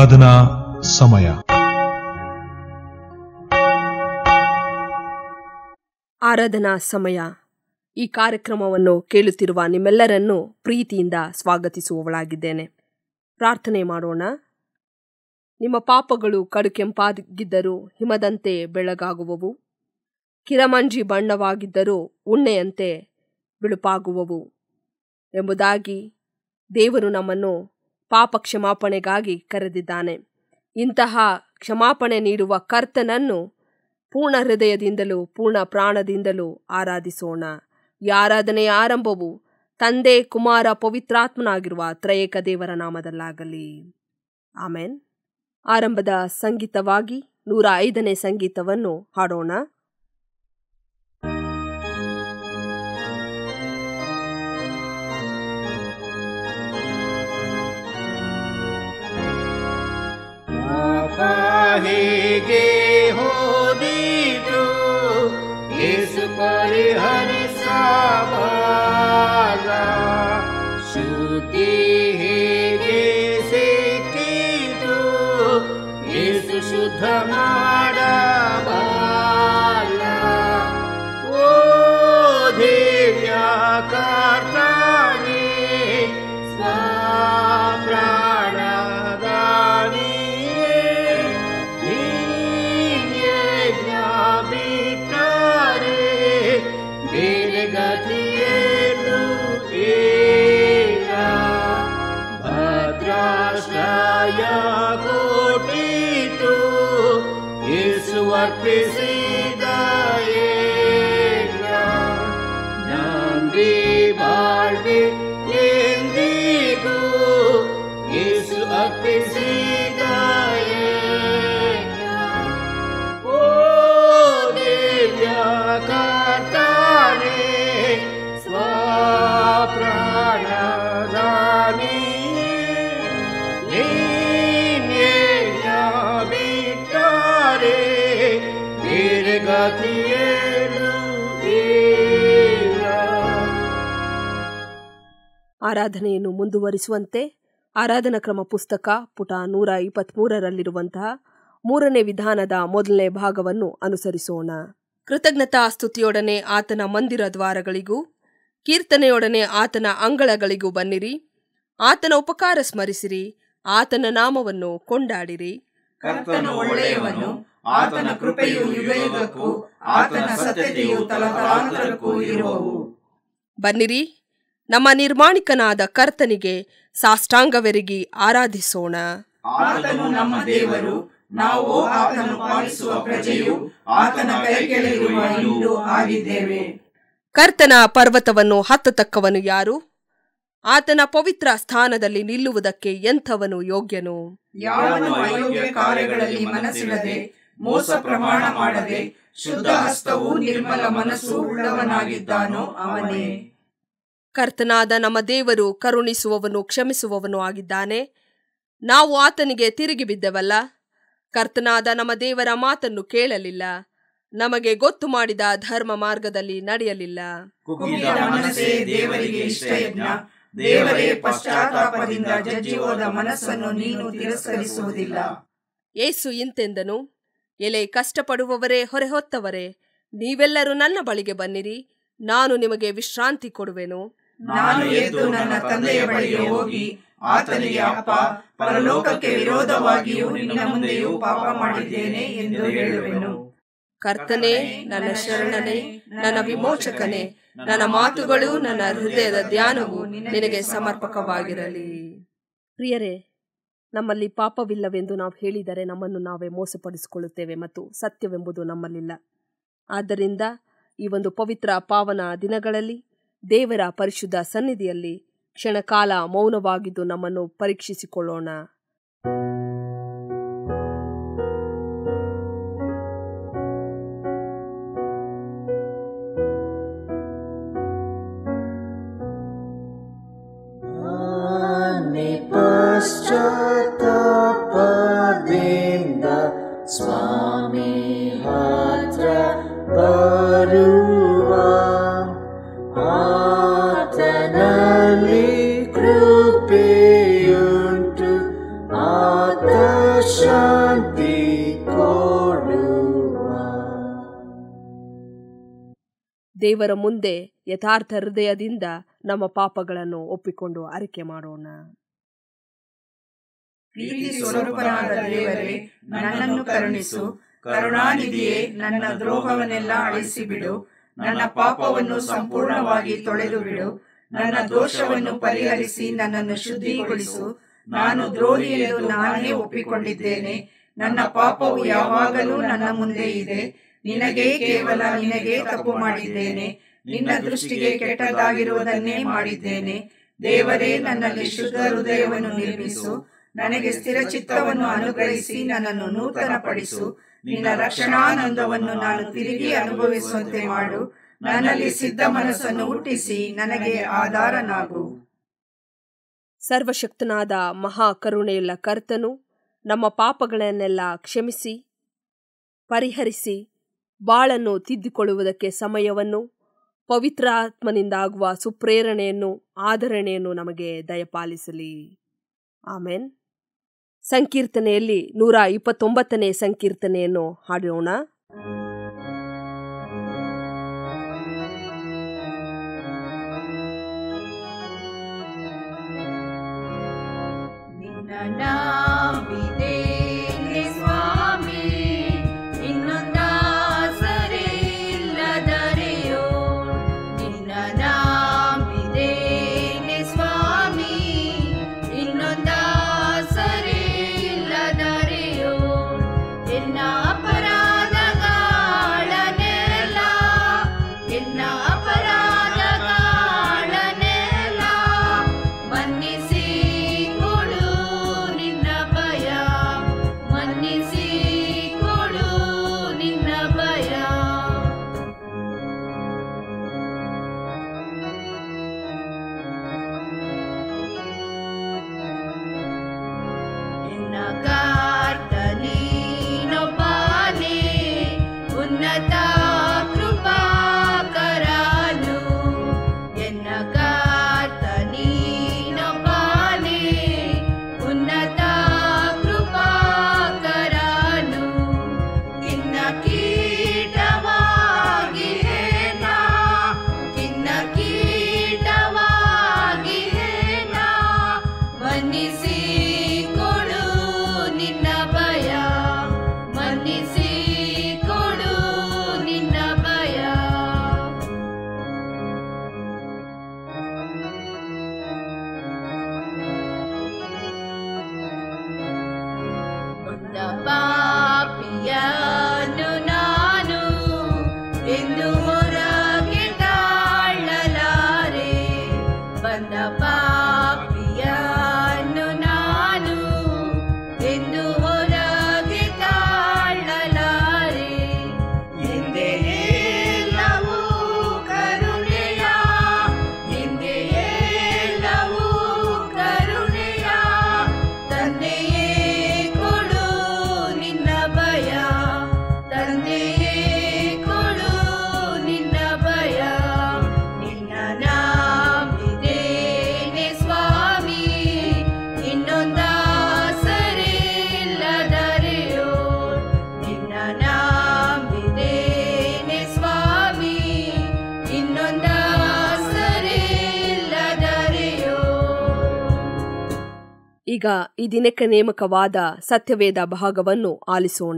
ಆರಾಧನಾ ಸಮಯ. ಆರಾಧನಾ ಸಮಯ. ಈ ಕಾರ್ಯಕ್ರಮವನ್ನು ಕೇಳುತ್ತಿರುವ ನಿಮ್ಮೆಲ್ಲರನ್ನೂ ಪ್ರೀತಿಯಿಂದ ಸ್ವಾಗತಿಸುವವಳಾಗಿದ್ದೇನೆ. ಪ್ರಾರ್ಥನೆ ಮಾಡೋಣ. ನಿಮ್ಮ ಪಾಪಗಳು ಕಡುಕೆಂಪಾಗಿದ್ದರೂ ಹಿಮದಂತೆ ಬೆಳಗಾಗುವವು, ಕಿರಮಂಜಿ ಬಣ್ಣವಾಗಿದ್ದರೂ ಉಣ್ಣೆಯಂತೆ ಬಿಳುಪಾಗುವವು ಎಂಬುದಾಗಿ ದೇವರು ನಮ್ಮನ್ನು ಪಾಪ ಕ್ಷಮಾಪಣೆಗಾಗಿ ಕರೆದಿದ್ದಾನೆ. ಇಂತಹ ಕ್ಷಮಾಪಣೆ ನೀಡುವ ಕರ್ತನನ್ನು ಪೂರ್ಣ ಹೃದಯದಿಂದಲೂ ಪೂರ್ಣ ಪ್ರಾಣದಿಂದಲೂ ಆರಾಧಿಸೋಣ. ಈ ಆರಾಧನೆಯ ಆರಂಭವು ತಂದೆ, ಕುಮಾರ, ಪವಿತ್ರಾತ್ಮನಾಗಿರುವ ತ್ರಯೇಕ ದೇವರ ನಾಮದಲ್ಲಾಗಲಿ. ಆಮೆನ್. ಆರಂಭದ ಸಂಗೀತವಾಗಿ 105ನೇ ಸಂಗೀತವನ್ನು ಹಾಡೋಣ. ಹೇಗೆ ಹೋದಿತು ಯೇಸು ಪರಿಹರಿಸಬಲ್ಲ, ಶುದ್ಧಿ ಹೇಗೆ ಸಿಕ್ಕಿತು ಯೇಸು ಶುದ್ಧ ಮಾಡಬಲ್ಲ. ಓ ದಿವ್ಯ ಕರ್ತನೇ, ಅರ್ಪಿಸಿದ ನಂಬಿ ಬಾಳ್ವೆ ಎಂದಿಗೂ ಯೇಸು ಅರ್ಪಿಸಿದ. ಓ ದಿವ್ಯ ಕರ್ತನೇ, ಸ್ವಪ್ರಾಣದಾನಿ ಬಿಟ್ಟರೆ ಆರಾಧನೆಯನ್ನು ಮುಂದುವರಿಸುವಂತೆ ಆರಾಧನಾ ಕ್ರಮ ಪುಸ್ತಕ ಪುಟ 123ರಲ್ಲಿರುವಂತಹ 3ನೇ ವಿಧಾನದ 1ನೇ ಭಾಗವನ್ನು ಅನುಸರಿಸೋಣ. ಕೃತಜ್ಞತಾ ಸ್ತುತಿಯೊಡನೆ ಆತನ ಮಂದಿರ ದ್ವಾರಗಳಿಗೂ, ಕೀರ್ತನೆಯೊಡನೆ ಆತನ ಅಂಗಳಗಳಿಗೂ ಬನ್ನಿರಿ. ಆತನ ಉಪಕಾರ ಸ್ಮರಿಸಿರಿ, ಆತನ ನಾಮವನ್ನು ಕೊಂಡಾಡಿರಿ. ಕರ್ತನು ಒಳ್ಳೆಯವನು, ಆತನ ಕೃಪೆಯು ಯುಗಯುಗಕ್ಕೂ, ಆತನ ಸತ್ಯತೆಯು ತಲತಲಾಂತರಕ್ಕೂ ಇರುವವು. ಬನ್ನಿರಿ, ನಮ್ಮ ನಿರ್ಮಾಣಿಕನಾದ ಕರ್ತನಿಗೆ ಸಾಷ್ಟಾಂಗವೆರಗಿ ಆರಾಧಿಸೋಣ. ಆತನು ನಮ್ಮ ದೇವರು, ನಾವು ಆತನು ಪಾಲಿಸುವ ಪ್ರಜೆಯು, ಆತನ ಕೈಕೆಳಗಿರುವ ಹಿಂಡು ಆಗಿದ್ದೇವೆ. ಕರ್ತನ ಪರ್ವತವನ್ನು ಹತ್ತತಕ್ಕವನು ಯಾರು? ಆತನ ಪವಿತ್ರ ಸ್ಥಾನದಲ್ಲಿ ನಿಲ್ಲುವುದಕ್ಕೆ ಎಂಥವನು ಯೋಗ್ಯನು? ಯಾವನು ಅಯೋಗ್ಯ ಕಾರ್ಯಗಳಲ್ಲಿ ಮನಸ್ಸಿಡದೆ, ಮೋಸ ಪ್ರಮಾಣ ಮಾಡದೆ, ಶುದ್ಧ ಹಸ್ತವೂ ನಿರ್ಮಲ ಮನಸ್ಸು ಉಳ್ಳವನಾಗಿದ್ದಾನೋ ಅವನೇ. ಕರ್ತನಾದ ನಮ್ಮ ದೇವರು ಕರುಣಿಸುವವನು ಕ್ಷಮಿಸುವವನು ಆಗಿದ್ದಾನೆ. ನಾವು ಆತನಿಗೆ ತಿರುಗಿ ಬಿದ್ದೆವಲ್ಲ. ಕರ್ತನಾದ ನಮ್ಮ ದೇವರ ಮಾತನ್ನು ಕೇಳಲಿಲ್ಲ, ನಮಗೆ ಗೊತ್ತು ಮಾಡಿದ ಧರ್ಮ ಮಾರ್ಗದಲ್ಲಿ ನಡೆಯಲಿಲ್ಲ. ದೇವರಿಗೆ ಇಷ್ಟಯಜ್ಞ, ದೇವರೇ ಪಶ್ಚಾತ್ತಾಪದಿಂದ ಜಜ್ಜಿ ಹೋದ ಮನಸ್ಸನ್ನು ನೀನು ತಿರಸ್ಕರಿಸುವುದಿಲ್ಲ. ಯೇಸು ಇಂತೆಂದನು, ಎಲೆ ಕಷ್ಟಪಡುವವರೇ, ಹೊರೆ ಹೊತ್ತವರೇ, ನೀವೆಲ್ಲರೂ ನನ್ನ ಬಳಿಗೆ ಬನ್ನಿರಿ, ನಾನು ನಿಮಗೆ ವಿಶ್ರಾಂತಿ ಕೊಡುವೆನು. ನಾನು ಎದ್ದು ನನ್ನ ತಂದೆಯ ಬಳಿಗೆ ಹೋಗಿ ಆತನಿಗೆ, ಅಪ್ಪ, ಪರಲೋಕಕ್ಕೆ ವಿರೋಧವಾಗಿಯೂ ನಿನ್ನ ಮುಂದೆಯೂ ಪಾಪ ಮಾಡಿದ್ದೇನೆ ಎಂದು ಹೇಳುವೆನು. ಕರ್ತನೇ, ನನ್ನ ಶರಣನೇ, ನನ್ನ ವಿಮೋಚಕನೇ, ನನ್ನ ಮಾತುಗಳು, ನನ್ನ ಹೃದಯದ ಧ್ಯಾನವು ನಿನಗೆ ಸಮರ್ಪಕವಾಗಿರಲಿ. ಪ್ರಿಯರೇ, ನಮ್ಮಲ್ಲಿ ಪಾಪವಿಲ್ಲವೆಂದು ನಾವು ಹೇಳಿದರೆ ನಮ್ಮನ್ನು ನಾವೇ ಮೋಸಪಡಿಸಿಕೊಳ್ಳುತ್ತೇವೆ ಮತ್ತು ಸತ್ಯವೆಂಬುದು ನಮ್ಮಲ್ಲಿಲ್ಲ. ಆದ್ದರಿಂದ ಈ ಒಂದು ಪವಿತ್ರ ಪಾವನ ದಿನಗಳಲ್ಲಿ ದೇವರ ಪರಿಶುದ್ಧ ಸನ್ನಿಧಿಯಲ್ಲಿ ಕ್ಷಣಕಾಲ ಮೌನವಾಗಿದ್ದು ನಮ್ಮನ್ನು ಪರೀಕ್ಷಿಸಿಕೊಳ್ಳೋಣ. ಪಶ್ಚಾತ್ತಾಪದಿಂದ ಸ್ವಾಮಿ ಹತ್ರ ಬರುವ ಆತನಲ್ಲಿ ಕೃಪೆಯುಂಟು ದೇವರ ಮುಂದೆ ಯಥಾರ್ಥ ಹೃದಯದಿಂದ ನಮ್ಮ ಪಾಪಗಳನ್ನು ಒಪ್ಪಿಕೊಂಡು ಅರಿಕೆ ಮಾಡೋಣ. ಪ್ರೀತಿ ಸ್ವರೂಪನಾದ ದೇವರೇ, ನನ್ನನ್ನು ಕರುಣಿಸು. ಕರುಣಾನಿಧಿಯೇ, ನನ್ನ ದ್ರೋಹವನ್ನೆಲ್ಲ ಅಳಿಸಿಬಿಡು. ನನ್ನ ಪಾಪವನ್ನು ಸಂಪೂರ್ಣವಾಗಿ ತೊಳೆದು ಬಿಡು. ನನ್ನ ದೋಷವನ್ನು ಪರಿಹರಿಸಿ ನನ್ನನ್ನು ಶುದ್ಧಿಗೊಳಿಸು. ನಾನು ದ್ರೋಹಿ ಎಂದು ನಾನೇ ಒಪ್ಪಿಕೊಂಡಿದ್ದೇನೆ. ನನ್ನ ಪಾಪವು ಯಾವಾಗಲೂ ನನ್ನ ಮುಂದೆ ಇದೆ. ಕೇವಲ ನಿನಗೆ ತಪ್ಪು ಮಾಡಿದ್ದೇನೆ. ನಿನ್ನ ದೃಷ್ಟಿಗೆ ಕೆಟ್ಟದಾಗಿರುವುದನ್ನೇ ಮಾಡಿದ್ದೇನೆ. ದೇವರೇ, ನನ್ನಲ್ಲಿ ಶುದ್ಧ ಹೃದಯವನ್ನು ನಿರ್ಮಿಸು. ನನಗೆ ಸ್ಥಿರ ಚಿತ್ತವನ್ನು ಅನುಗ್ರಹಿಸಿ ನನ್ನನ್ನು ನೂತನಪಡಿಸು. ನಿನ್ನ ರಕ್ಷಣಾನಂದವನ್ನು ನಾನು ತಿರುಗಿ ಅನುಭವಿಸುವಂತೆ ಮಾಡು. ನನ್ನಲ್ಲಿ ಸಿದ್ಧ ಮನಸ್ಸನ್ನು ಹುಟ್ಟಿಸಿ ನನಗೆ ಆಧಾರನಾಗು. ಸರ್ವಶಕ್ತನಾದ ಮಹಾ ಕರುಣೆಯುಳ್ಳ ಕರ್ತನು ನಮ್ಮ ಪಾಪಗಳನ್ನೆಲ್ಲ ಕ್ಷಮಿಸಿ ಪರಿಹರಿಸಿ ಬಾಳನ್ನು ತಿದ್ದಿಕೊಳ್ಳುವುದಕ್ಕೆ ಸಮಯವನ್ನು, ಪವಿತ್ರ ಆತ್ಮನಿಂದಾಗುವ ಸುಪ್ರೇರಣೆಯನ್ನು, ಆಧರಣೆಯನ್ನು ನಮಗೆ ದಯಪಾಲಿಸಲಿ. ಆಮೆನ್. ಸಂಕೀರ್ತನೆಯಲ್ಲಿ 129ನೇ ಸಂಕೀರ್ತನೆಯನ್ನು ಹಾಡೋಣ. ಈಗ ಈ ದಿನಕ್ಕೆ ನೇಮಕವಾದ ಸತ್ಯವೇದ ಭಾಗವನ್ನು ಆಲಿಸೋಣ.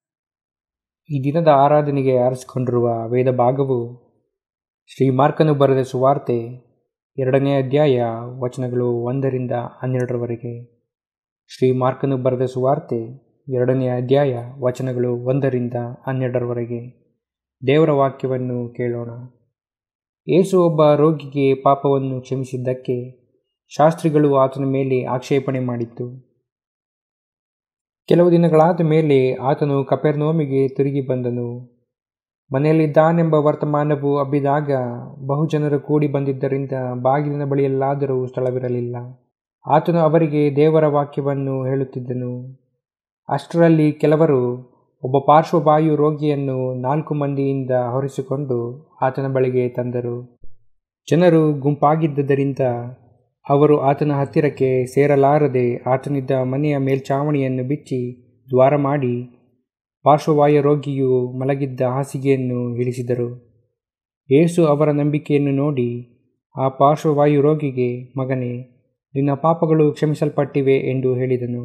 ಈ ದಿನದ ಆರಾಧನೆಗೆ ಆರಿಸಿಕೊಂಡಿರುವ ವೇದ ಭಾಗವು ಶ್ರೀ ಮಾರ್ಕನು ಬರೆದ ಸುವಾರ್ತೆ 2ನೇ ಅಧ್ಯಾಯ ವಚನಗಳು 1ರಿಂದ 12ರವರೆಗೆ. ಶ್ರೀ ಮಾರ್ಕನು ಬರೆದ ಸುವಾರ್ತೆ 2ನೇ ಅಧ್ಯಾಯ ವಚನಗಳು 1ರಿಂದ 12ರವರೆಗೆ. ದೇವರ ವಾಕ್ಯವನ್ನು ಕೇಳೋಣ. ಯೇಸು ಒಬ್ಬ ರೋಗಿಗೆ ಪಾಪವನ್ನು ಕ್ಷಮಿಸಿದ್ದಕ್ಕೆ ಶಾಸ್ತ್ರಿಗಳು ಆತನ ಮೇಲೆ ಆಕ್ಷೇಪಣೆ ಮಾಡಿತ್ತು. ಕೆಲವು ದಿನಗಳಾದ ಮೇಲೆ ಆತನು ಕಪೆರ್ನೌಮಿಗೆ ತಿರುಗಿ ಬಂದನು. ಮನೆಯಲ್ಲಿದ್ದಾನೆಂಬ ವರ್ತಮಾನವು ಹಬ್ಬಿದಾಗ ಬಹುಜನರು ಕೂಡಿ ಬಂದಿದ್ದರಿಂದ ಬಾಗಿಲಿನ ಬಳಿಯಲ್ಲಾದರೂ ಸ್ಥಳವಿರಲಿಲ್ಲ. ಆತನು ಅವರಿಗೆ ದೇವರ ವಾಕ್ಯವನ್ನು ಹೇಳುತ್ತಿದ್ದನು. ಅಷ್ಟರಲ್ಲಿ ಕೆಲವರು ಒಬ್ಬ ಪಾರ್ಶ್ವವಾಯು ರೋಗಿಯನ್ನು 4 ಮಂದಿಯಿಂದ ಹೊರಿಸಿಕೊಂಡು ಆತನ ಬಳಿಗೆ ತಂದರು. ಜನರು ಗುಂಪಾಗಿದ್ದರಿಂದ ಅವರು ಆತನ ಹತ್ತಿರಕ್ಕೆ ಸೇರಲಾರದೆ ಆತನಿದ್ದ ಮನೆಯ ಮೇಲ್ಛಾವಣಿಯನ್ನು ಬಿಚ್ಚಿ ದ್ವಾರ ಮಾಡಿ ಪಾರ್ಶ್ವವಾಯು ರೋಗಿಯು ಮಲಗಿದ್ದ ಹಾಸಿಗೆಯನ್ನು ಇಳಿಸಿದರು. ಯೇಸು ಅವರ ನಂಬಿಕೆಯನ್ನು ನೋಡಿ ಆ ಪಾರ್ಶ್ವವಾಯು ರೋಗಿಗೆ, ಮಗನೇ, ನಿನ್ನ ಪಾಪಗಳು ಕ್ಷಮಿಸಲ್ಪಟ್ಟಿವೆ ಎಂದು ಹೇಳಿದನು.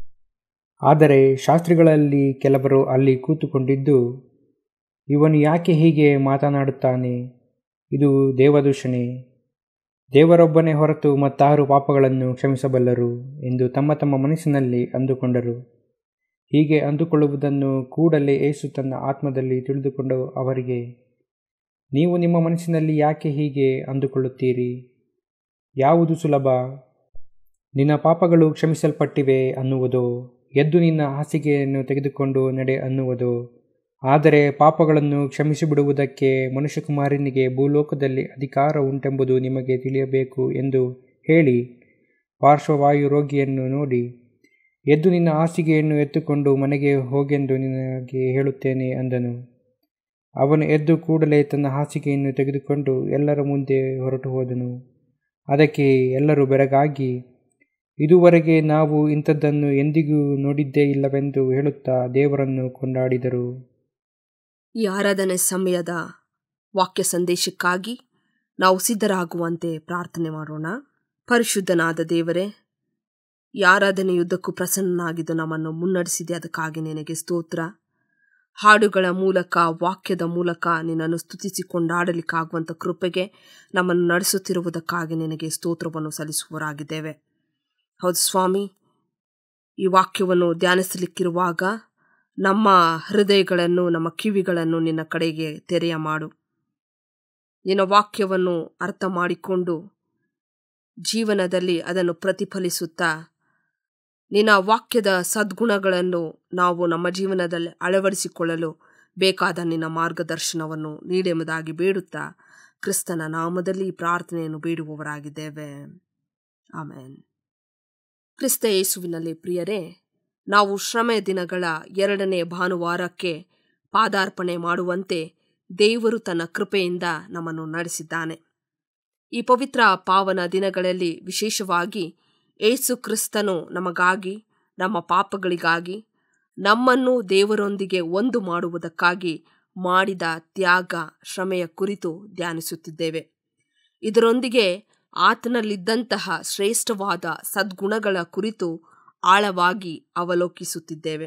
ಆದರೆ ಶಾಸ್ತ್ರಿಗಳಲ್ಲಿ ಕೆಲವರು ಅಲ್ಲಿ ಕೂತುಕೊಂಡಿದ್ದು, ಇವನು ಯಾಕೆ ಹೀಗೆ ಮಾತನಾಡುತ್ತಾನೆ? ಇದು ದೇವದೂಷಣೆ. ದೇವರೊಬ್ಬನೇ ಹೊರತು ಮತ್ತಾರು ಪಾಪಗಳನ್ನು ಕ್ಷಮಿಸಬಲ್ಲರು ಎಂದು ತಮ್ಮ ತಮ್ಮ ಮನಸ್ಸಿನಲ್ಲಿ ಅಂದುಕೊಂಡರು. ಹೀಗೆ ಅಂದುಕೊಳ್ಳುವುದನ್ನು ಕೂಡಲೇ ಯೇಸು ತನ್ನ ಆತ್ಮದಲ್ಲಿ ತಿಳಿದುಕೊಂಡು ಅವರಿಗೆ, ನೀವು ನಿಮ್ಮ ಮನಸ್ಸಿನಲ್ಲಿ ಯಾಕೆ ಹೀಗೆ ಅಂದುಕೊಳ್ಳುತ್ತೀರಿ? ಯಾವುದು ಸುಲಭ, ನಿನ್ನ ಪಾಪಗಳು ಕ್ಷಮಿಸಲ್ಪಟ್ಟಿವೆ ಅನ್ನುವುದೋ, ಎದ್ದು ನಿನ್ನ ಹಾಸಿಗೆಯನ್ನು ತೆಗೆದುಕೊಂಡು ನಡೆ ಅನ್ನುವುದೋ? ಆದರೆ ಪಾಪಗಳನ್ನು ಕ್ಷಮಿಸಿಬಿಡುವುದಕ್ಕೆ ಮನುಷ್ಯಕುಮಾರನಿಗೆ ಭೂಲೋಕದಲ್ಲಿ ಅಧಿಕಾರ ಉಂಟೆಂಬುದು ನಿಮಗೆ ತಿಳಿಯಬೇಕು ಎಂದು ಹೇಳಿ ಪಾರ್ಶ್ವವಾಯು ರೋಗಿಯನ್ನು ನೋಡಿ, ಎದ್ದು ನಿನ್ನ ಹಾಸಿಗೆಯನ್ನು ಎತ್ತುಕೊಂಡು ಮನೆಗೆ ಹೋಗೆಂದು ನಿನಗೆ ಹೇಳುತ್ತೇನೆ ಅಂದನು. ಅವನು ಎದ್ದು ಕೂಡಲೇ ತನ್ನ ಹಾಸಿಗೆಯನ್ನು ತೆಗೆದುಕೊಂಡು ಎಲ್ಲರ ಮುಂದೆ ಹೊರಟು ಹೋದನು. ಅದಕ್ಕೆ ಎಲ್ಲರೂ ಬೆರಗಾಗಿ, ಇದುವರೆಗೆ ನಾವು ಇಂಥದ್ದನ್ನು ಎಂದಿಗೂ ನೋಡಿದ್ದೇ ಇಲ್ಲವೆಂದು ಹೇಳುತ್ತಾ ದೇವರನ್ನು ಕೊಂಡಾಡಿದರು. ಈ ಆರಾಧನೆ ಸಮಯದ ವಾಕ್ಯ ಸಂದೇಶಕ್ಕಾಗಿ ನಾವು ಸಿದ್ಧರಾಗುವಂತೆ ಪ್ರಾರ್ಥನೆ ಮಾಡೋಣ. ಪರಿಶುದ್ಧನಾದ ದೇವರೇ, ಈ ಆರಾಧನೆಯುದ್ದಕ್ಕೂ ಪ್ರಸನ್ನನಾಗಿದ್ದು ನಮ್ಮನ್ನು ಮುನ್ನಡೆಸಿದೆ, ಅದಕ್ಕಾಗಿ ನಿನಗೆ ಸ್ತೋತ್ರ. ಹಾಡುಗಳ ಮೂಲಕ, ವಾಕ್ಯದ ಮೂಲಕ ನಿನ್ನನ್ನು ಸ್ತುತಿಸಿ ಕೊಂಡಾಡಲಿಕ್ಕಾಗುವಂಥ ಕೃಪೆಗೆ ನಮ್ಮನ್ನು ನಡೆಸುತ್ತಿರುವುದಕ್ಕಾಗಿ ನಿನಗೆ ಸ್ತೋತ್ರವನ್ನು ಸಲ್ಲಿಸುವವರಾಗಿದ್ದೇವೆ. ಹೌದು ಸ್ವಾಮಿ, ಈ ವಾಕ್ಯವನ್ನು ಧ್ಯಾನಿಸಲಿಕ್ಕಿರುವಾಗ ನಮ್ಮ ಹೃದಯಗಳನ್ನು, ನಮ್ಮ ಕಿವಿಗಳನ್ನು ನಿನ್ನ ಕಡೆಗೆ ತೆರೆಯ ಮಾಡು. ನಿನ್ನ ವಾಕ್ಯವನ್ನು ಅರ್ಥ ಮಾಡಿಕೊಂಡು ಜೀವನದಲ್ಲಿ ಅದನ್ನು ಪ್ರತಿಫಲಿಸುತ್ತಾ ನಿನ್ನ ವಾಕ್ಯದ ಸದ್ಗುಣಗಳನ್ನು ನಾವು ನಮ್ಮ ಜೀವನದಲ್ಲಿ ಅಳವಡಿಸಿಕೊಳ್ಳಲು ಬೇಕಾದ ನಿನ್ನ ಮಾರ್ಗದರ್ಶನವನ್ನು ನೀಡೆಂಬುದಾಗಿ ಬೇಡುತ್ತಾ ಕ್ರಿಸ್ತನ ನಾಮದಲ್ಲಿ ಈ ಪ್ರಾರ್ಥನೆಯನ್ನು ಬೇಡುವವರಾಗಿದ್ದೇವೆ. ಆಮೇನ್. ಕ್ರಿಸ್ತ ಯೇಸುವಿನಲ್ಲಿ ಪ್ರಿಯರೇ, ನಾವು ಶ್ರಮೆ ದಿನಗಳ 2ನೇ ಭಾನುವಾರಕ್ಕೆ ಪಾದಾರ್ಪಣೆ ಮಾಡುವಂತೆ ದೇವರು ತನ್ನ ಕೃಪೆಯಿಂದ ನಮ್ಮನ್ನು ನಡೆಸಿದ್ದಾನೆ. ಈ ಪವಿತ್ರ ಪಾವನ ದಿನಗಳಲ್ಲಿ ವಿಶೇಷವಾಗಿ ಯೇಸು ಕ್ರಿಸ್ತನು ನಮಗಾಗಿ, ನಮ್ಮ ಪಾಪಗಳಿಗಾಗಿ, ನಮ್ಮನ್ನು ದೇವರೊಂದಿಗೆ ಒಂದು ಮಾಡುವುದಕ್ಕಾಗಿ ಮಾಡಿದ ತ್ಯಾಗ, ಶ್ರಮೆಯ ಕುರಿತು ಧ್ಯಾನಿಸುತ್ತಿದ್ದೇವೆ. ಇದರೊಂದಿಗೆ ಆತನಲ್ಲಿದ್ದಂತಹ ಶ್ರೇಷ್ಠವಾದ ಸದ್ಗುಣಗಳ ಕುರಿತು ಆಳವಾಗಿ ಅವಲೋಕಿಸುತ್ತಿದ್ದೇವೆ.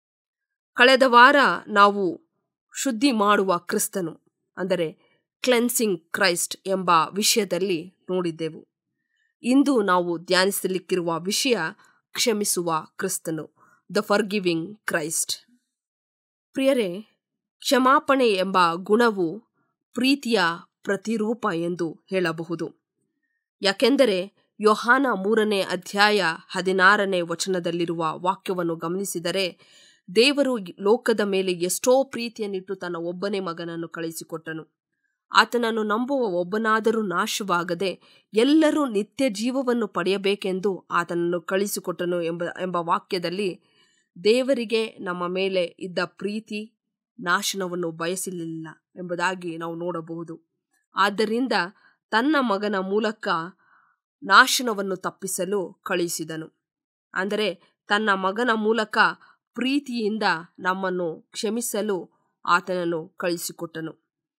ಕಳೆದ ವಾರ ನಾವು ಶುದ್ಧಿ ಮಾಡುವ ಕ್ರಿಸ್ತನು, ಅಂದರೆ ಕ್ಲೆನ್ಸಿಂಗ್ ಕ್ರೈಸ್ಟ್ ಎಂಬ ವಿಷಯದಲ್ಲಿ ನೋಡಿದ್ದೆವು. ಇಂದು ನಾವು ಧ್ಯಾನಿಸಲಿಕ್ಕಿರುವ ವಿಷಯ ಕ್ಷಮಿಸುವ ಕ್ರಿಸ್ತನು, ದ ಫರ್ಗಿವಿಂಗ್ ಕ್ರೈಸ್ಟ್. ಪ್ರಿಯರೇ, ಕ್ಷಮಾಪಣೆ ಎಂಬ ಗುಣವು ಪ್ರೀತಿಯ ಪ್ರತಿರೂಪ ಎಂದು ಹೇಳಬಹುದು. ಯಾಕೆಂದರೆ ಯೋಹಾನ 3ನೇ ಅಧ್ಯಾಯ 16ನೇ ವಚನದಲ್ಲಿರುವ ವಾಕ್ಯವನ್ನು ಗಮನಿಸಿದರೆ, ದೇವರು ಲೋಕದ ಮೇಲೆ ಎಷ್ಟೋ ಪ್ರೀತಿಯನ್ನಿಟ್ಟು ತನ್ನ ಒಬ್ಬನೇ ಮಗನನ್ನು ಕಳುಹಿಸಿಕೊಟ್ಟನು. ಆತನನ್ನು ನಂಬುವ ಒಬ್ಬನಾದರೂ ನಾಶವಾಗದೆ ಎಲ್ಲರೂ ನಿತ್ಯ ಜೀವವನ್ನು ಪಡೆಯಬೇಕೆಂದು ಆತನನ್ನು ಕಳುಹಿಸಿಕೊಟ್ಟನು ಎಂಬ ವಾಕ್ಯದಲ್ಲಿ ದೇವರಿಗೆ ನಮ್ಮ ಮೇಲೆ ಇದ್ದ ಪ್ರೀತಿ ನಾಶನವನ್ನು ಬಯಸಲಿಲ್ಲ ಎಂಬುದಾಗಿ ನಾವು ನೋಡಬಹುದು. ಆದ್ದರಿಂದ ತನ್ನ ಮಗನ ಮೂಲಕ ನಾಶನವನ್ನು ತಪ್ಪಿಸಲು ಕಳುಹಿಸಿದನು. ಅಂದರೆ ತನ್ನ ಮಗನ ಮೂಲಕ ಪ್ರೀತಿಯಿಂದ ನಮ್ಮನ್ನು ಕ್ಷಮಿಸಲು ಆತನನ್ನು ಕಳುಹಿಸಿಕೊಟ್ಟನು.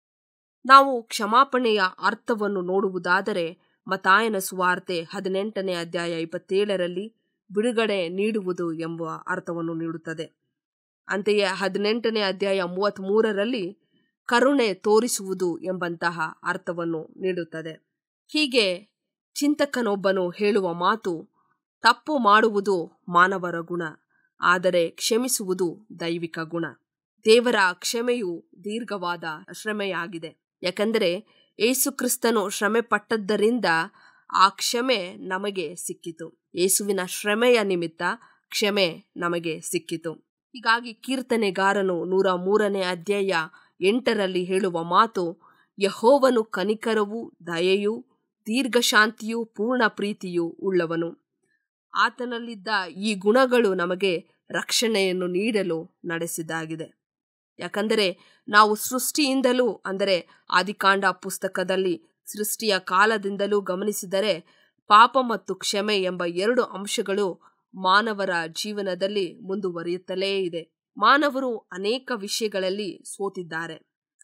ನಾವು ಕ್ಷಮಾಪಣೆಯ ಅರ್ಥವನ್ನು ನೋಡುವುದಾದರೆ ಮತ್ತಾಯನ ಸುವಾರ್ತೆ 18ನೇ ಅಧ್ಯಾಯ 27ರಲ್ಲಿ ಬಿಡುಗಡೆ ನೀಡುವುದು ಎಂಬ ಅರ್ಥವನ್ನು ನೀಡುತ್ತದೆ. ಅಂತೆಯೇ 18ನೇ ಅಧ್ಯಾಯ 33ರಲ್ಲಿ ಕರುಣೆ ತೋರಿಸುವುದು ಎಂಬಂತಹ ಅರ್ಥವನ್ನು ನೀಡುತ್ತದೆ. ಹೀಗೆ ಚಿಂತಕನೊಬ್ಬನು ಹೇಳುವ ಮಾತು, ತಪ್ಪು ಮಾಡುವುದು ಮಾನವರ ಗುಣ, ಆದರೆ ಕ್ಷಮಿಸುವುದು ದೈವಿಕ ಗುಣ. ದೇವರ ಕ್ಷಮೆಯು ದೀರ್ಘವಾದ ಶ್ರಮೆಯಾಗಿದೆ. ಯಾಕೆಂದರೆ ಯೇಸು ಕ್ರಿಸ್ತನು ಶ್ರಮೆ ಪಟ್ಟದ್ದರಿಂದ ಆ ಕ್ಷಮೆ ನಮಗೆ ಸಿಕ್ಕಿತು. ಯೇಸುವಿನ ಶ್ರಮೆಯ ನಿಮಿತ್ತ ಕ್ಷಮೆ ನಮಗೆ ಸಿಕ್ಕಿತು. ಹೀಗಾಗಿ ಕೀರ್ತನೆಗಾರನು 103ನೇ ಅಧ್ಯಾಯ 8ರಲ್ಲಿ ಹೇಳುವ ಮಾತು, ಯೆಹೋವನು ಕನಿಕರವೂ ದಯೆಯೂ ದೀರ್ಘಶಾಂತಿಯೂ ಪೂರ್ಣ ಪ್ರೀತಿಯೂ ಉಳ್ಳವನು. ಆತನಲ್ಲಿದ್ದ ಈ ಗುಣಗಳು ನಮಗೆ ರಕ್ಷಣೆಯನ್ನು ನೀಡಲು ನಡೆಸಿದಾಗಿದೆ. ಯಾಕಂದರೆ ನಾವು ಸೃಷ್ಟಿಯಿಂದಲೂ, ಅಂದರೆ ಆದಿಕಾಂಡ ಪುಸ್ತಕದಲ್ಲಿ ಸೃಷ್ಟಿಯ ಕಾಲದಿಂದಲೂ ಗಮನಿಸಿದರೆ ಪಾಪ ಮತ್ತು ಕ್ಷಮೆ ಎಂಬ 2 ಅಂಶಗಳು ಮಾನವರ ಜೀವನದಲ್ಲಿ ಮುಂದುವರಿಯುತ್ತಲೇ ಇದೆ. ಮಾನವರು ಅನೇಕ ವಿಷಯಗಳಲ್ಲಿ ಸೋತಿದ್ದಾರೆ.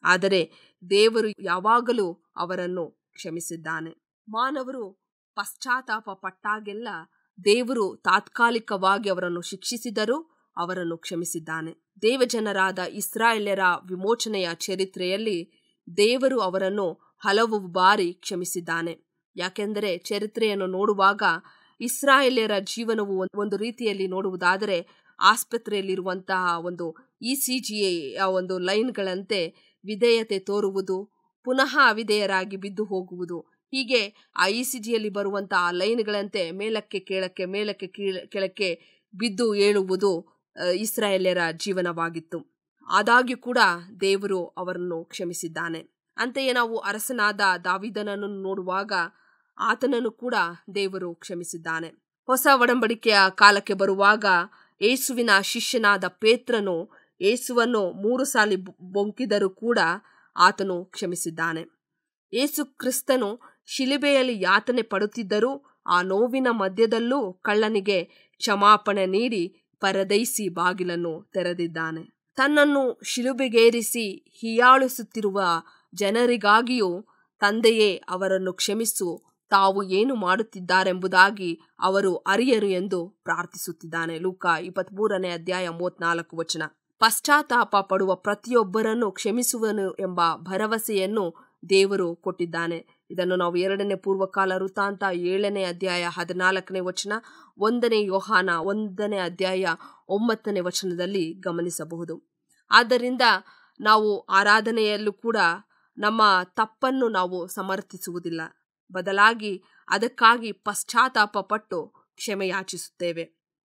ಆದರೆ ದೇವರು ಯಾವಾಗಲೂ ಅವರನ್ನು ಕ್ಷಮಿಸಿದ್ದಾನೆ. ಮಾನವರು ಪಶ್ಚಾತ್ತಾಪ ಪಟ್ಟಾಗೆಲ್ಲ ದೇವರು ತಾತ್ಕಾಲಿಕವಾಗಿ ಅವರನ್ನು ಶಿಕ್ಷಿಸಿದರೂ ಅವರನ್ನು ಕ್ಷಮಿಸಿದ್ದಾನೆ. ದೇವಜನರಾದ ಇಸ್ರಾಯೇಲ್ಯರ ವಿಮೋಚನೆಯ ಚರಿತ್ರೆಯಲ್ಲಿ ದೇವರು ಅವರನ್ನು ಹಲವು ಬಾರಿ ಕ್ಷಮಿಸಿದ್ದಾನೆ. ಯಾಕೆಂದರೆ ಚರಿತ್ರೆಯನ್ನು ನೋಡುವಾಗ ಇಸ್ರಾಯೇಲ್ಯರ ಜೀವನವು ಒಂದು ರೀತಿಯಲ್ಲಿ ನೋಡುವುದಾದರೆ ಆಸ್ಪತ್ರೆಯಲ್ಲಿರುವಂತಹ ಒಂದು ECG ಒಂದು ಲೈನ್ಗಳಂತೆ ವಿಧೇಯತೆ ತೋರುವುದು, ಪುನಃ ಅವಿಧೇಯರಾಗಿ ಬಿದ್ದು ಹೋಗುವುದು, ಹೀಗೆ ಆ ECGಯಲ್ಲಿ ಬರುವಂತಹ ಲೈನ್ಗಳಂತೆ ಮೇಲಕ್ಕೆ ಕೆಳಕ್ಕೆ ಮೇಲಕ್ಕೆ ಕೆಳಕ್ಕೆ ಬಿದ್ದು ಏಳುವುದು ಇಸ್ರಾಯೇಲ್ಯರ ಜೀವನವಾಗಿತ್ತು. ಆದಾಗ್ಯೂ ಕೂಡ ದೇವರು ಅವರನ್ನು ಕ್ಷಮಿಸಿದ್ದಾನೆ. ಅಂತೆಯೇ ನಾವು ಅರಸನಾದ ದಾವೀದನನ್ನು ನೋಡುವಾಗ ಆತನನ್ನು ಕೂಡ ದೇವರು ಕ್ಷಮಿಸಿದ್ದಾನೆ. ಹೊಸ ಒಡಂಬಡಿಕೆಯ ಕಾಲಕ್ಕೆ ಬರುವಾಗ ಯೇಸುವಿನ ಶಿಷ್ಯನಾದ ಪೇತ್ರನು ಯೇಸುವನ್ನು 3 ಸಾರಿ ಬೊಂಕಿದರೂ ಕೂಡ ಆತನು ಕ್ಷಮಿಸಿದ್ದಾನೆ. ಯೇಸು ಕ್ರಿಸ್ತನು ಶಿಲುಬೆಯಲ್ಲಿ ಯಾತನೆ ಪಡುತ್ತಿದ್ದರೂ ಆ ನೋವಿನ ಮಧ್ಯದಲ್ಲೂ ಕಳ್ಳನಿಗೆ ಕ್ಷಮಾಪಣೆ ನೀಡಿ ಪರದೈಸಿ ಬಾಗಿಲನ್ನು ತೆರೆದಿದ್ದಾನೆ. ತನ್ನನ್ನು ಶಿಲುಬೆಗೇರಿಸಿ ಹೀಯಾಳಿಸುತ್ತಿರುವ ಜನರಿಗಾಗಿಯೂ ತಂದೆಯೇ ಅವರನ್ನು ಕ್ಷಮಿಸು, ತಾವು ಏನು ಮಾಡುತ್ತಿದ್ದಾರೆಂಬುದಾಗಿ ಅವರು ಅರಿಯರು ಎಂದು ಪ್ರಾರ್ಥಿಸುತ್ತಿದ್ದಾನೆ. ಲೂಕ 23ನೇ ಅಧ್ಯಾಯ 34 ವಚನ. ಪಶ್ಚಾತ್ತಾಪ ಪಡುವ ಪ್ರತಿಯೊಬ್ಬರನ್ನು ಕ್ಷಮಿಸುವನು ಎಂಬ ಭರವಸೆಯನ್ನು ದೇವರು ಕೊಟ್ಟಿದ್ದಾನೆ. ಇದನ್ನು ನಾವು 2ನೇ ಪೂರ್ವಕಾಲ ವೃತ್ತಾಂತ 7ನೇ ಅಧ್ಯಾಯ 14ನೇ ವಚನ, 1ನೇ ಯೋಹಾನ 1ನೇ ಅಧ್ಯಾಯ 9ನೇ ವಚನದಲ್ಲಿ ಗಮನಿಸಬಹುದು. ಆದ್ದರಿಂದ ನಾವು ಆರಾಧನೆಯಲ್ಲೂ ಕೂಡ ನಮ್ಮ ತಪ್ಪನ್ನು ನಾವು ಸಮರ್ಥಿಸುವುದಿಲ್ಲ, ಬದಲಾಗಿ ಅದಕ್ಕಾಗಿ ಪಶ್ಚಾತ್ತಾಪ ಪಟ್ಟು ಕ್ಷಮೆ ಯಾಚಿಸುತ್ತೇವೆ.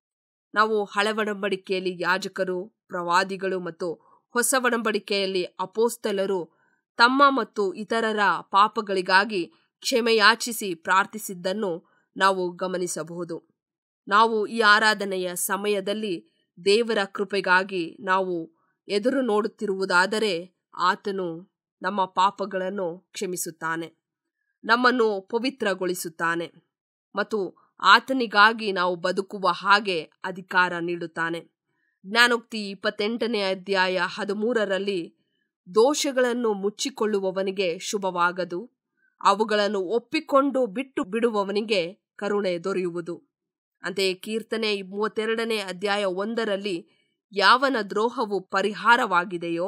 ನಾವು ಹಳೆ ಒಡಂಬಡಿಕೆಯಲ್ಲಿ ಯಾಜಕರು, ಪ್ರವಾದಿಗಳು ಮತ್ತು ಹೊಸ ಒಡಂಬಡಿಕೆಯಲ್ಲಿ ಅಪೊಸ್ತಲರು ತಮ್ಮ ಮತ್ತು ಇತರರ ಪಾಪಗಳಿಗಾಗಿ ಕ್ಷಮೆಯಾಚಿಸಿ ಪ್ರಾರ್ಥಿಸಿದ್ದನ್ನು ನಾವು ಗಮನಿಸಬಹುದು. ನಾವು ಈ ಆರಾಧನೆಯ ಸಮಯದಲ್ಲಿ ದೇವರ ಕೃಪೆಗಾಗಿ ನಾವು ಎದುರು ನೋಡುತ್ತಿರುವುದಾದರೆ ಆತನು ನಮ್ಮ ಪಾಪಗಳನ್ನು ಕ್ಷಮಿಸುತ್ತಾನೆ, ನಮ್ಮನ್ನು ಪವಿತ್ರಗೊಳಿಸುತ್ತಾನೆ ಮತ್ತು ಆತನಿಗಾಗಿ ನಾವು ಬದುಕುವ ಹಾಗೆ ಅಧಿಕಾರ ನೀಡುತ್ತಾನೆ. ಜ್ಞಾನೋಕ್ತಿ 28ನೇ ಅಧ್ಯಾಯ 13ರಲ್ಲಿ ದೋಷಗಳನ್ನು ಮುಚ್ಚಿಕೊಳ್ಳುವವನಿಗೆ ಶುಭವಾಗದು, ಅವುಗಳನ್ನು ಒಪ್ಪಿಕೊಂಡು ಬಿಟ್ಟು ಬಿಡುವವನಿಗೆ ಕರುಣೆ ದೊರೆಯುವುದು. ಅಂತೆಯೇ ಕೀರ್ತನೆ 32ನೇ ಅಧ್ಯಾಯ 1ರಲ್ಲಿ ಯಾವನ ದ್ರೋಹವು ಪರಿಹಾರವಾಗಿದೆಯೋ,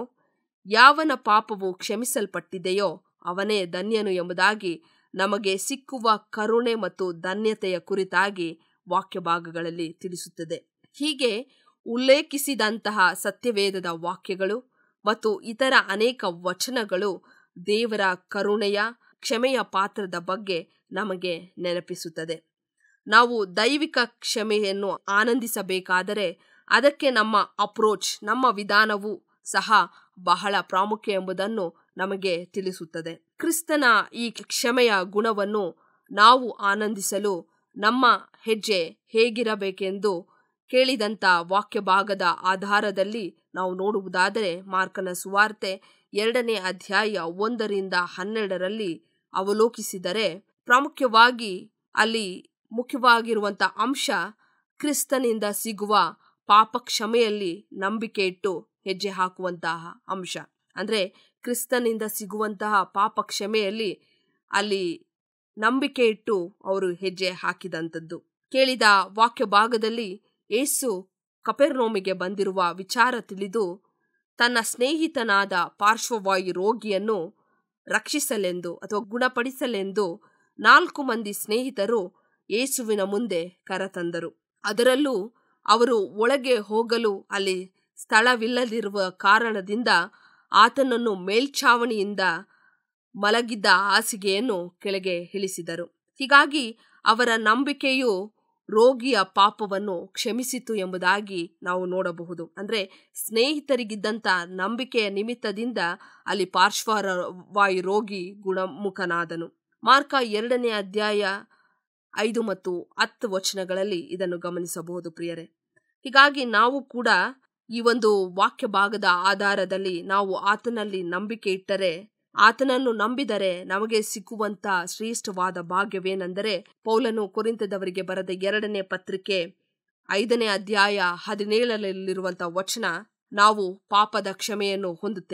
ಯಾವನ ಪಾಪವು ಕ್ಷಮಿಸಲ್ಪಟ್ಟಿದೆಯೋ ಅವನೇ ಧನ್ಯನು ಎಂಬುದಾಗಿ ನಮಗೆ ಸಿಕ್ಕುವ ಕರುಣೆ ಮತ್ತು ಧನ್ಯತೆಯ ಕುರಿತಾಗಿ ವಾಕ್ಯ ಭಾಗಗಳಲ್ಲಿ ತಿಳಿಸುತ್ತದೆ. ಹೀಗೆ ಉಲ್ಲೇಖಿಸಿದಂತಹ ಸತ್ಯವೇದದ ವಾಕ್ಯಗಳು ಮತ್ತು ಇತರ ಅನೇಕ ವಚನಗಳು ದೇವರ ಕರುಣೆಯ ಕ್ಷಮೆಯ ಪಾತ್ರದ ಬಗ್ಗೆ ನಮಗೆ ನೆನಪಿಸುತ್ತದೆ. ನಾವು ದೈವಿಕ ಕ್ಷಮೆಯನ್ನು ಆನಂದಿಸಬೇಕಾದರೆ ಅದಕ್ಕೆ ನಮ್ಮ ಅಪ್ರೋಚ್, ನಮ್ಮ ವಿಧಾನವು ಸಹ ಬಹಳ ಪ್ರಾಮುಖ್ಯ ಎಂಬುದನ್ನು ನಮಗೆ ತಿಳಿಸುತ್ತದೆ. ಕ್ರಿಸ್ತನ ಈ ಕ್ಷಮೆಯ ಗುಣವನ್ನು ನಾವು ಆನಂದಿಸಲು ನಮ್ಮ ಹೆಜ್ಜೆ ಹೇಗಿರಬೇಕೆಂದು ಕೇಳಿದಂಥ ವಾಕ್ಯ ಭಾಗದ ಆಧಾರದಲ್ಲಿ ನಾವು ನೋಡುವುದಾದರೆ ಮಾರ್ಕನ ಸುವಾರ್ತೆ 2ನೇ ಅಧ್ಯಾಯ 1ರಿಂದ 12ರಲ್ಲಿ ಅವಲೋಕಿಸಿದರೆ ಪ್ರಾಮುಖ್ಯವಾಗಿ ಅಲ್ಲಿ ಮುಖ್ಯವಾಗಿರುವಂಥ ಅಂಶ ಕ್ರಿಸ್ತನಿಂದ ಸಿಗುವ ಪಾಪ ಕ್ಷಮೆಯಲ್ಲಿ ನಂಬಿಕೆ ಇಟ್ಟು ಹೆಜ್ಜೆ ಹಾಕುವಂತಹ ಅಂಶ. ಅಂದರೆ ಕ್ರಿಸ್ತನಿಂದ ಸಿಗುವಂತಹ ಪಾಪ ಕ್ಷಮೆಯಲ್ಲಿ ಅಲ್ಲಿ ನಂಬಿಕೆ ಇಟ್ಟು ಅವರು ಹೆಜ್ಜೆ ಹಾಕಿದಂಥದ್ದು. ಕೇಳಿದ ವಾಕ್ಯ ಭಾಗದಲ್ಲಿ ಯೇಸು ಕಪೆರ್ನೌಮಿಗೆ ಬಂದಿರುವ ವಿಚಾರ ತಿಳಿದು ತನ್ನ ಸ್ನೇಹಿತನಾದ ಪಾರ್ಶ್ವವಾಯು ರೋಗಿಯನ್ನು ರಕ್ಷಿಸಲೆಂದು ಅಥವಾ ಗುಣಪಡಿಸಲೆಂದು 4 ಮಂದಿ ಸ್ನೇಹಿತರು ಯೇಸುವಿನ ಮುಂದೆ ಕರೆತಂದರು. ಅದರಲ್ಲೂ ಅವರು ಒಳಗೆ ಹೋಗಲು ಅಲ್ಲಿ ಸ್ಥಳವಿಲ್ಲದಿರುವ ಕಾರಣದಿಂದ ಆತನನ್ನು ಮೇಲ್ಛಾವಣಿಯಿಂದ ಮಲಗಿದ್ದ ಹಾಸಿಗೆಯನ್ನು ಕೆಳಗೆ ಇಳಿಸಿದರು. ಹೀಗಾಗಿ ಅವರ ನಂಬಿಕೆಯು ರೋಗಿಯ ಪಾಪವನ್ನು ಕ್ಷಮಿಸಿತು ಎಂಬುದಾಗಿ ನಾವು ನೋಡಬಹುದು. ಅಂದರೆ ಸ್ನೇಹಿತರಿಗಿದ್ದಂಥ ನಂಬಿಕೆಯ ನಿಮಿತ್ತದಿಂದ ಅಲ್ಲಿ ಪಾರ್ಶ್ವವಾಯು ರೋಗಿ ಗುಣಮುಖನಾದನು. ಮಾರ್ಕ 2ನೇ ಅಧ್ಯಾಯ 5 ಮತ್ತು 10 ವಚನಗಳಲ್ಲಿ ಇದನ್ನು ಗಮನಿಸಬಹುದು ಪ್ರಿಯರೇ. ಹೀಗಾಗಿ ನಾವು ಕೂಡ ಈ ಒಂದು ವಾಕ್ಯ ಭಾಗದ ಆಧಾರದಲ್ಲಿ ನಾವು ಆತನಲ್ಲಿ ನಂಬಿಕೆ ಇಟ್ಟರೆ, ಆತನನ್ನು ನಂಬಿದರೆ ನಮಗೆ ಸಿಕ್ಕುವಂತ ಶ್ರೇಷ್ಠವಾದ ಭಾಗ್ಯವೇನೆಂದರೆ, ಪೌಲನು ಕೊರಿಂಥದವರಿಗೆ ಬರೆದ 2ನೇ ಪತ್ರಿಕೆ 5ನೇ ಅಧ್ಯಾಯ 17ರಲ್ಲಿರುವಂತಹ ವಚನ, ನಾವು ಪಾಪದ ಕ್ಷಮೆಯನ್ನು ಹೊಂದುತ್ತೇವೆ.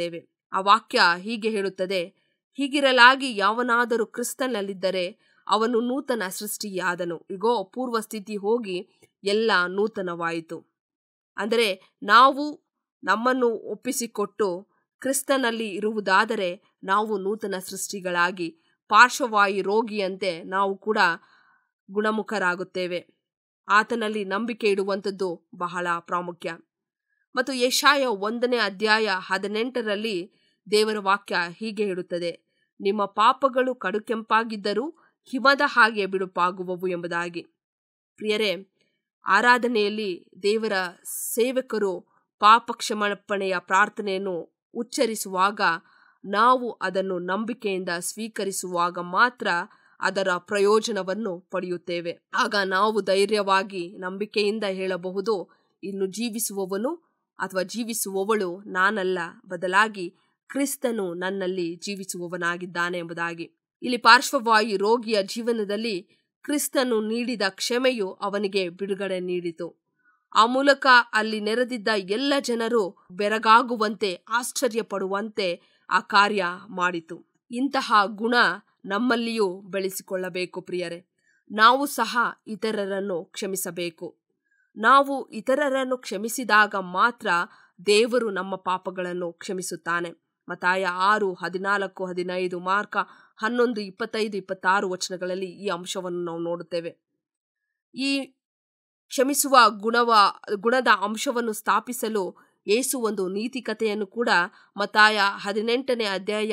ಆ ವಾಕ್ಯ ಹೀಗೆ ಹೇಳುತ್ತದೆ, ಹೀಗಿರಲಾಗಿ ಯಾವನಾದರೂ ಕ್ರಿಸ್ತನಲ್ಲಿದ್ದರೆ ಅವನು ನೂತನ ಸೃಷ್ಟಿಯಾದನು, ಇಗೋ ಪೂರ್ವ ಸ್ಥಿತಿ ಹೋಗಿ ಎಲ್ಲ ನೂತನವಾಯಿತು. ಅಂದರೆ ನಾವು ನಮ್ಮನ್ನು ಒಪ್ಪಿಸಿಕೊಟ್ಟು ಕ್ರಿಸ್ತನಲ್ಲಿ ಇರುವುದಾದರೆ ನಾವು ನೂತನ ಸೃಷ್ಟಿಗಳಾಗಿ ಪಾರ್ಶ್ವವಾಯು ರೋಗಿಯಂತೆ ನಾವು ಕೂಡ ಗುಣಮುಖರಾಗುತ್ತೇವೆ. ಆತನಲ್ಲಿ ನಂಬಿಕೆ ಇಡುವಂಥದ್ದು ಬಹಳ ಪ್ರಾಮುಖ್ಯ. ಮತ್ತು ಯೆಶಾಯ 1ನೇ ಅಧ್ಯಾಯ 18ರಲ್ಲಿ ದೇವರ ವಾಕ್ಯ ಹೀಗೆ ಹೇಳುತ್ತದೆ, ನಿಮ್ಮ ಪಾಪಗಳು ಕಡುಕೆಂಪಾಗಿದ್ದರೂ ಹಿಮದ ಹಾಗೆ ಬಿಡುಪಾಗುವವು ಎಂಬುದಾಗಿ. ಪ್ರಿಯರೇ, ಆರಾಧನೆಯಲ್ಲಿ ದೇವರ ಸೇವಕರು ಪಾಪ ಕ್ಷಮಾಪಣೆಯ ಪ್ರಾರ್ಥನೆಯನ್ನು ಉಚ್ಚರಿಸುವಾಗ ನಾವು ಅದನ್ನು ನಂಬಿಕೆಯಿಂದ ಸ್ವೀಕರಿಸುವಾಗ ಮಾತ್ರ ಅದರ ಪ್ರಯೋಜನವನ್ನು ಪಡೆಯುತ್ತೇವೆ. ಆಗ ನಾವು ಧೈರ್ಯವಾಗಿ ನಂಬಿಕೆಯಿಂದ ಹೇಳಬಹುದು, ಇನ್ನು ಜೀವಿಸುವವನು ಅಥವಾ ಜೀವಿಸುವವಳು ನಾನಲ್ಲ, ಬದಲಾಗಿ ಕ್ರಿಸ್ತನು ನನ್ನಲ್ಲಿ ಜೀವಿಸುವವನಾಗಿದ್ದಾನೆ ಎಂಬುದಾಗಿ. ಇಲ್ಲಿ ಪಾರ್ಶ್ವವಾಯು ರೋಗಿಯ ಜೀವನದಲ್ಲಿ ಕ್ರಿಸ್ತನು ನೀಡಿದ ಕ್ಷಮೆಯು ಅವನಿಗೆ ಬಿಡುಗಡೆ ನೀಡಿತು. ಆ ಮೂಲಕ ಅಲ್ಲಿ ನೆರೆದಿದ್ದ ಎಲ್ಲ ಜನರು ಬೆರಗಾಗುವಂತೆ, ಆಶ್ಚರ್ಯ ಪಡುವಂತೆ ಆ ಕಾರ್ಯ ಮಾಡಿತು. ಇಂತಹ ಗುಣ ನಮ್ಮಲ್ಲಿಯೂ ಬೆಳೆಸಿಕೊಳ್ಳಬೇಕು ಪ್ರಿಯರೇ. ನಾವು ಸಹ ಇತರರನ್ನು ಕ್ಷಮಿಸಬೇಕು. ನಾವು ಇತರರನ್ನು ಕ್ಷಮಿಸಿದಾಗ ಮಾತ್ರ ದೇವರು ನಮ್ಮ ಪಾಪಗಳನ್ನು ಕ್ಷಮಿಸುತ್ತಾನೆ. ಮತ್ತಾಯ 6:14-15, ಮಾರ್ಕ 11:25-26 ವಚನಗಳಲ್ಲಿ ಈ ಅಂಶವನ್ನು ನಾವು ನೋಡುತ್ತೇವೆ. ಈ ಕ್ಷಮಿಸುವ ಗುಣದ ಅಂಶವನ್ನು ಸ್ಥಾಪಿಸಲು ಯೇಸು ಒಂದು ನೀತಿ ಕಥೆಯನ್ನು ಕೂಡ ಮತ್ತಾಯ 18ನೇ ಅಧ್ಯಾಯ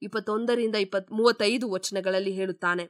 21-35 ವಚನಗಳಲ್ಲಿ ಹೇಳುತ್ತಾನೆ.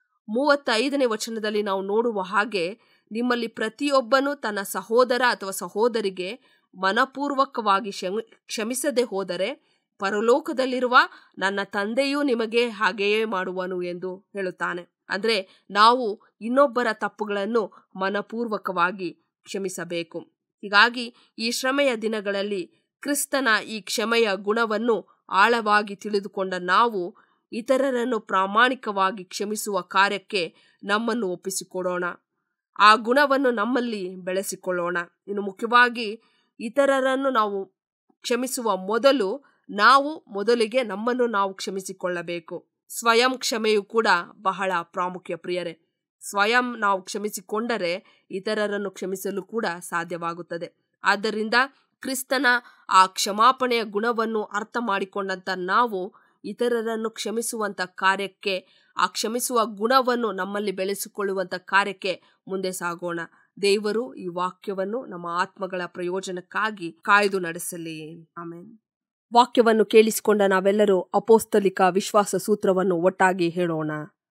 35ನೇ ವಚನದಲ್ಲಿ ನಾವು ನೋಡುವ ಹಾಗೆ, ನಿಮ್ಮಲ್ಲಿ ಪ್ರತಿಯೊಬ್ಬನು ತನ್ನ ಸಹೋದರ ಅಥವಾ ಸಹೋದರಿಗೆ ಮನಪೂರ್ವಕವಾಗಿ ಕ್ಷಮಿಸದೆ ಹೋದರೆ ಪರಲೋಕದಲ್ಲಿರುವ ನನ್ನ ತಂದೆಯೂ ನಿಮಗೆ ಹಾಗೆಯೇ ಮಾಡುವನು ಎಂದು ಹೇಳುತ್ತಾನೆ. ಅಂದ್ರೆ ನಾವು ಇನ್ನೊಬ್ಬರ ತಪ್ಪುಗಳನ್ನು ಮನಪೂರ್ವಕವಾಗಿ ಕ್ಷಮಿಸಬೇಕು. ಹೀಗಾಗಿ ಈ ಶ್ರಮೆಯ ದಿನಗಳಲ್ಲಿ ಕ್ರಿಸ್ತನ ಈ ಕ್ಷಮೆಯ ಗುಣವನ್ನು ಆಳವಾಗಿ ತಿಳಿದುಕೊಂಡ ನಾವು ಇತರರನ್ನು ಪ್ರಾಮಾಣಿಕವಾಗಿ ಕ್ಷಮಿಸುವ ಕಾರ್ಯಕ್ಕೆ ನಮ್ಮನ್ನು ಒಪ್ಪಿಸಿಕೊಡೋಣ. ಆ ಗುಣವನ್ನು ನಮ್ಮಲ್ಲಿ ಬೆಳೆಸಿಕೊಳ್ಳೋಣ. ಇನ್ನು ಮುಖ್ಯವಾಗಿ ಇತರರನ್ನು ನಾವು ಕ್ಷಮಿಸುವ ಮೊದಲು ನಾವು ಮೊದಲಿಗೆ ನಮ್ಮನ್ನು ನಾವು ಕ್ಷಮಿಸಿಕೊಳ್ಳಬೇಕು. ಸ್ವಯಂ ಕ್ಷಮೆಯು ಕೂಡ ಬಹಳ ಪ್ರಾಮುಖ್ಯ ಪ್ರಿಯರೇ. ಸ್ವಯಂ ನಾವು ಕ್ಷಮಿಸಿಕೊಂಡರೆ ಇತರರನ್ನು ಕ್ಷಮಿಸಲು ಕೂಡ ಸಾಧ್ಯವಾಗುತ್ತದೆ. ಆದ್ದರಿಂದ ಕ್ರಿಸ್ತನ ಆ ಕ್ಷಮಾಪಣೆಯ ಗುಣವನ್ನು ಅರ್ಥ ಮಾಡಿಕೊಂಡಂತ ನಾವು ಇತರರನ್ನು ಕ್ಷಮಿಸುವಂತ ಕಾರ್ಯಕ್ಕೆ, ಆ ಕ್ಷಮಿಸುವ ಗುಣವನ್ನು ನಮ್ಮಲ್ಲಿ ಬೆಳೆಸಿಕೊಳ್ಳುವಂತ ಕಾರ್ಯಕ್ಕೆ ಮುಂದೆ ಸಾಗೋಣ. ದೇವರು ಈ ವಾಕ್ಯವನ್ನು ನಮ್ಮ ಆತ್ಮಗಳ ಪ್ರಯೋಜನಕ್ಕಾಗಿ ಕಾಯ್ದು ನಡೆಸಲಿ. ಆಮೆನ್. ವಾಕ್ಯವನ್ನು ಕೇಳಿಸಿಕೊಂಡ ನಾವೆಲ್ಲರೂ ಅಪೋಸ್ತಲಿಕ ವಿಶ್ವಾಸ ಸೂತ್ರವನ್ನು ಒಟ್ಟಾಗಿ ಹೇಳೋಣ.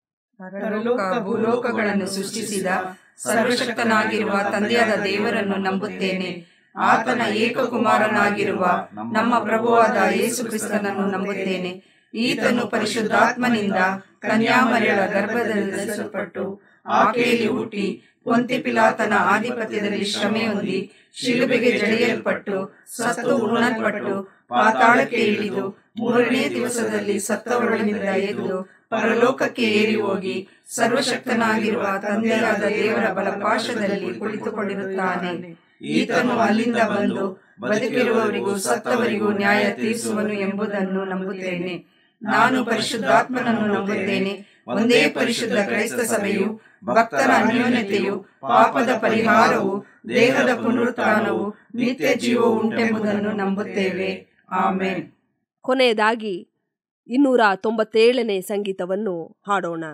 ಪರಲೋಕ ಭೂಲೋಕಗಳನ್ನು ಸೃಷ್ಟಿಸಿದ ಸರ್ವಶಕ್ತನಾಗಿರುವ ತಂದೆಯಾದ ದೇವರನ್ನು ನಂಬುತ್ತೇನೆ. ಆತನ ಏಕಕುಮಾರನಾಗಿರುವ ನಮ್ಮ ಪ್ರಭುವಾದ ಯೇಸು ಕ್ರಿಸ್ತನನ್ನು ನಂಬುತ್ತೇನೆ. ಈತನು ಪರಿಶುದ್ಧಾತ್ಮನಿಂದ ಕನ್ಯಾಮರಿಯಳ ಗರ್ಭದಲ್ಲಿ ಧರಿಸಲ್ಪಟ್ಟು ಆಕೆಯಲ್ಲಿ ಹುಟ್ಟಿ ಪೊಂತಿ ಪಿಲಾತನ ಆಧಿಪತ್ಯದಲ್ಲಿ ಶ್ರಮೆ ಹೊಂದಿ ಶಿಲುಬೆಗೆ ಜಡಿಯಲ್ಪಟ್ಟು ಸತ್ತು ಉಣ್ಣಲ್ಪಟ್ಟು ಪಾತಾಳಕ್ಕೆ ಇಳಿದು 3ನೇ ದಿವಸದಲ್ಲಿ ಸತ್ತವರೊಳಗಿಂದ ಎದ್ದು ಪರಲೋಕಕ್ಕೆ ಏರಿ ಹೋಗಿ ಸರ್ವಶಕ್ತನಾಗಿರುವ ತಂದೆಯಾದ ದೇವರ ಬಲಪಾರ್ಶ್ವದಲ್ಲಿ ಕುಳಿತುಕೊಂಡಿರುತ್ತಾನೆ. ಈತನು ಅಲ್ಲಿಂದ ಬಂದು ಬದುಕಿರುವವರಿಗೂ ಸತ್ತವರಿಗೂ ನ್ಯಾಯ ತೀರಿಸುವನು ಎಂಬುದನ್ನು ನಂಬುತ್ತೇನೆ. ನಾನು ಪರಿಶುದ್ಧಾತ್ಮನನ್ನು ನಂಬುತ್ತೇನೆ. ಒಂದೇ ಪರಿಶುದ್ಧ ಕ್ರೈಸ್ತ ಸಭೆಯು, ಭಕ್ತರ ಅನ್ಯೋನ್ಯತೆಯು, ಪಾಪದ ಪರಿಹಾರವು, ದೇಹದ ಪುನರುತ್ಥಾನವು, ನಿತ್ಯ ಜೀವವು ಉಂಟೆಂಬುದನ್ನು ನಂಬುತ್ತೇವೆ. ಆಮೆನ್. ಕೊನೆಯದಾಗಿ 297ನೇ ಸಂಗೀತವನ್ನು ಹಾಡೋಣ.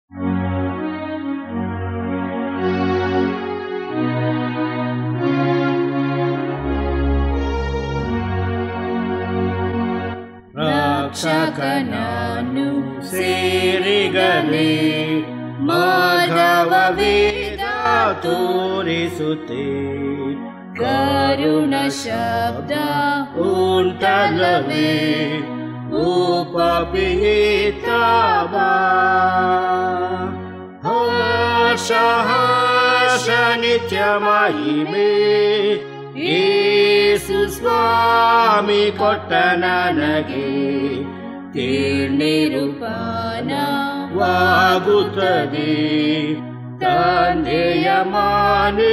ರಕ್ಷಕನನ್ನು ಸೇರಿಗಲೇ ಮಾರ್ಗವ ವೇದ ತೋರಿಸುತ್ತೆ. ಕರುಣ ಶಬ್ದ ಉಂಟಲ್ಲವೇ ಉಪಪೀತವಾ. ಹರ್ಷ ಹರ್ಷ ನಿತ್ಯ ಮಹಿಮೆ ಯೇಸು ಸ್ವಾಮಿ ಕೊಟ್ಟ ನನಗೆ. ನಿರ್ನಿರೂಪಣವಾಗುತ್ತದೆ ತಂದೆಯ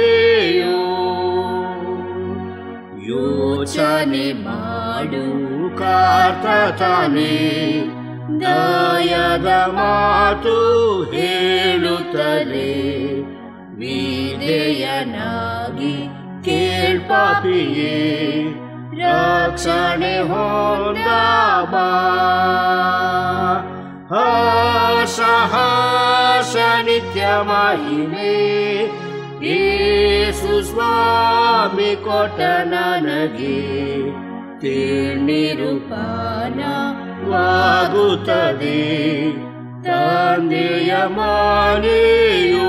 ಮಾನೆಯೋ. ಯೋಚನೆ ಮಾಡು ಕರ್ತತಾನೆ ದಯದ ಮಾತು ಹೇಳುತ್ತದೆ. ವಿಧೇಯನಾಗಿ ಕೇಳ್ಪಾಪಿಯೇ ರಕ್ಷಣೆ ಹೊಂದಬಾ. ಹರ್ಷ ಹರ್ಷ ನಿತ್ಯ ಮಹಿಮೆ ಯೇಸು ಸ್ವಾಮಿ ಕೊಟ್ಟ ನನಗೆ. ನಿರ್ನಿರೂಪಣವಾಗುತ್ತದೆ ತಂದೆಯ ಮನೆಯು.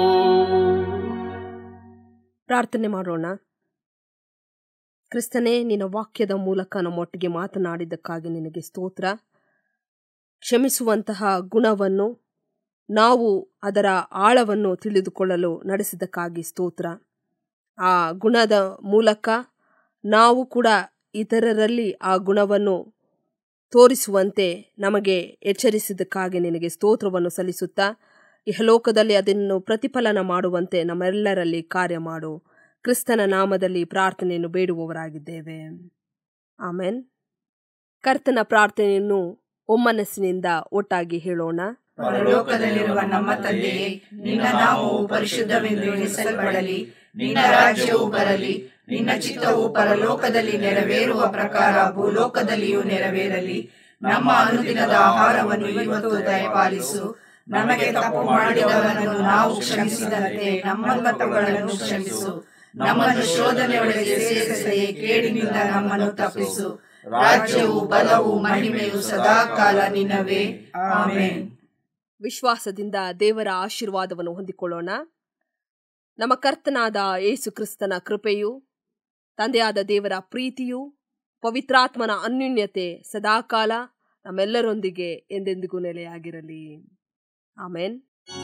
ಪ್ರಾರ್ಥನೆ ಮಾಡೋಣ. ಕ್ರಿಸ್ತನೇ, ನಿನ್ನ ವಾಕ್ಯದ ಮೂಲಕ ನಮ್ಮೊಟ್ಟಿಗೆ ಮಾತನಾಡಿದ್ದಕ್ಕಾಗಿ ನಿನಗೆ ಸ್ತೋತ್ರ. ಕ್ಷಮಿಸುವಂತಹ ಗುಣವನ್ನು ನಾವು ಅದರ ಆಳವನ್ನು ತಿಳಿದುಕೊಳ್ಳಲು ನಡೆಸಿದ್ದಕ್ಕಾಗಿ ಸ್ತೋತ್ರ. ಆ ಗುಣದ ಮೂಲಕ ನಾವು ಕೂಡ ಇತರರಲ್ಲಿ ಆ ಗುಣವನ್ನು ತೋರಿಸುವಂತೆ ನಮಗೆ ಎಚ್ಚರಿಸಿದ್ದಕ್ಕಾಗಿ ನಿನಗೆ ಸ್ತೋತ್ರವನ್ನು ಸಲ್ಲಿಸುತ್ತಾ, ಇಹಲೋಕದಲ್ಲಿ ಅದನ್ನು ಪ್ರತಿಫಲನ ಮಾಡುವಂತೆ ನಮ್ಮೆಲ್ಲರಲ್ಲಿ ಕಾರ್ಯ ಮಾಡು. ಕ್ರಿಸ್ತನ ನಾಮದಲ್ಲಿ ಪ್ರಾರ್ಥನೆಯನ್ನು ಬೇಡುವವರಾಗಿದ್ದೇವೆ, ಆಮೆನ್. ಕರ್ತನ ಪ್ರಾರ್ಥನೆಯನ್ನು ಒಮ್ಮನಸ್ಸಿನಿಂದ ಒಟ್ಟಾಗಿ ಹೇಳೋಣ. ಪರಲೋಕದಲ್ಲಿರುವ ನಮ್ಮ ತಂದೆಯೇ, ನಿನ್ನ ನಾಮವು ಪರಿಶುದ್ಧವೆಂದು ಎಣಿಸಲ್ಪಡಲಿ. ನಿನ್ನ ರಾಜ್ಯವು ಬರಲಿ. ನಿನ್ನ ಚಿತ್ತವು ಪರಲೋಕದಲ್ಲಿ ನೆರವೇರುವ ಪ್ರಕಾರ ಭೂಲೋಕದಲ್ಲಿಯೂ ನೆರವೇರಲಿ. ನಮ್ಮ ಅನುದಿನದ ಆಹಾರವನ್ನು ಇವತ್ತು ದಯಪಾಲಿಸು. ನಮಗೆ ತಪ್ಪು ಮಾಡಿದವರನ್ನು ನಾವು ಕ್ಷಮಿಸಿದಂತೆ ನಮ್ಮ ತಪ್ಪುಗಳನ್ನು ಕ್ಷಮಿಸು. ನಮ್ಮನ್ನು ಶೋಧನೆಯೊಳಗೆ ಸೇರಿಸದೆ ಕೇಡಿನಿಂದ ನಮ್ಮನ್ನು ತಪ್ಪಿಸು. ರಾಜ್ಯವು ಬಲವು ಮಹಿಮೆಯು ಸದಾಕಾಲ ನಿನ್ನವೇ, ಆಮೆನ್. ವಿಶ್ವಾಸದಿಂದ ದೇವರ ಆಶೀರ್ವಾದವನ್ನು ಹೊಂದಿಕೊಳ್ಳೋಣ. ನಮ್ಮ ಕರ್ತನಾದ ಯೇಸು ಕ್ರಿಸ್ತನ ಕೃಪೆಯು, ತಂದೆಯಾದ ದೇವರ ಪ್ರೀತಿಯು, ಪವಿತ್ರಾತ್ಮನ ಅನ್ಯೋನ್ಯತೆ ಸದಾಕಾಲ ನಮ್ಮೆಲ್ಲರೊಂದಿಗೆ ಎಂದೆಂದಿಗೂ ನೆಲೆಯಾಗಿರಲಿ, ಆಮೆನ್.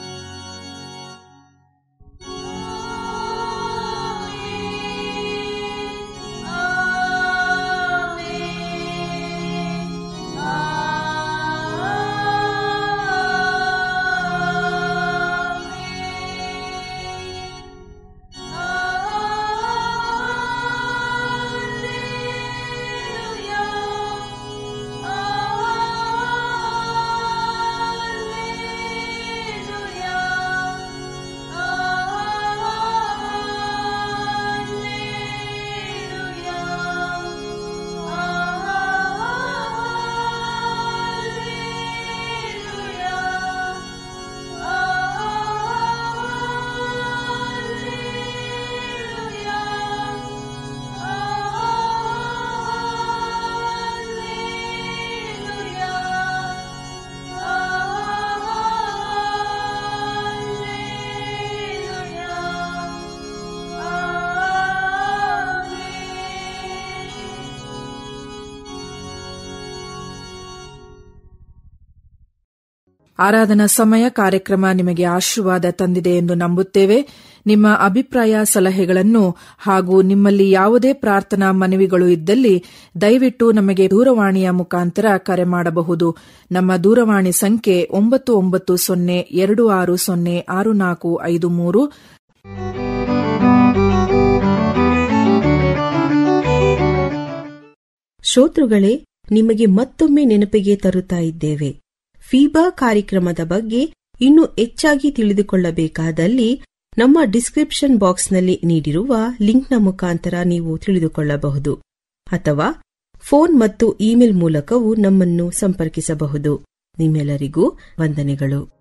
ಆರಾಧನಾ ಸಮಯ ಕಾರ್ಯಕ್ರಮ ನಿಮಗೆ ಆಶೀರ್ವಾದ ತಂದಿದೆ ಎಂದು ನಂಬುತ್ತೇವೆ. ನಿಮ್ಮ ಅಭಿಪ್ರಾಯ, ಸಲಹೆಗಳನ್ನು ಹಾಗೂ ನಿಮ್ಮಲ್ಲಿ ಯಾವುದೇ ಪ್ರಾರ್ಥನಾ ಮನವಿಗಳು ಇದ್ದಲ್ಲಿ ದಯವಿಟ್ಟು ನಮಗೆ ದೂರವಾಣಿಯ ಮುಖಾಂತರ ಕರೆ ಮಾಡಬಹುದು. ನಮ್ಮ ದೂರವಾಣಿ ಸಂಖ್ಯೆ 9902606453. ಶ್ರೋತೃಗಳೇ, ನಿಮಗೆ ಮತ್ತೊಮ್ಮೆ ನೆನಪಿಗೆ ತರುತ್ತಾ ಇದ್ದೇವೆ. ಫೀಬಾ ಕಾರ್ಯಕ್ರಮದ ಬಗ್ಗೆ ಇನ್ನೂ ಹೆಚ್ಚಾಗಿ ತಿಳಿದುಕೊಳ್ಳಬೇಕಾದಲ್ಲಿ ನಮ್ಮ ಡಿಸ್ಕ್ರಿಪ್ಷನ್ ಬಾಕ್ಸ್ನಲ್ಲಿ ನೀಡಿರುವ ಲಿಂಕ್ನ ಮುಖಾಂತರ ನೀವು ತಿಳಿದುಕೊಳ್ಳಬಹುದು, ಅಥವಾ ಫೋನ್ ಮತ್ತು ಇಮೇಲ್ ಮೂಲಕವೂ ನಮ್ಮನ್ನು ಸಂಪರ್ಕಿಸಬಹುದು. ನಿಮ್ಮೆಲ್ಲರಿಗೂ ವಂದನೆಗಳು.